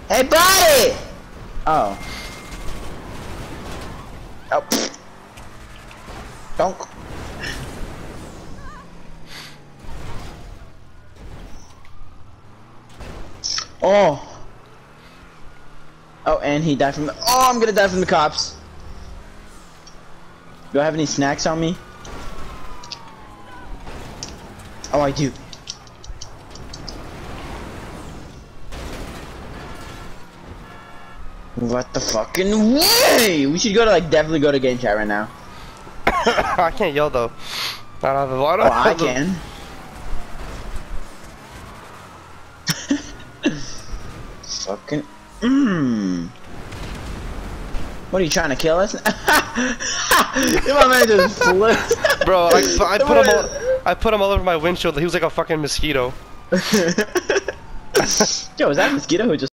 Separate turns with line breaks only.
Hey, buddy! Oh. Oh. Don't. Oh. Oh, and he died from the. Oh, I'm gonna die from the cops. Do I have any snacks on me? Oh, I do. What the fucking way? We should go to definitely go to game chat right now.
I can't yell though. I don't have a lot of.
Oh, I can. Fucking. What are you trying to kill us? My man just flipped.
Bro, I put him all over my windshield. He was like a fucking mosquito.
Yo, is that a mosquito who just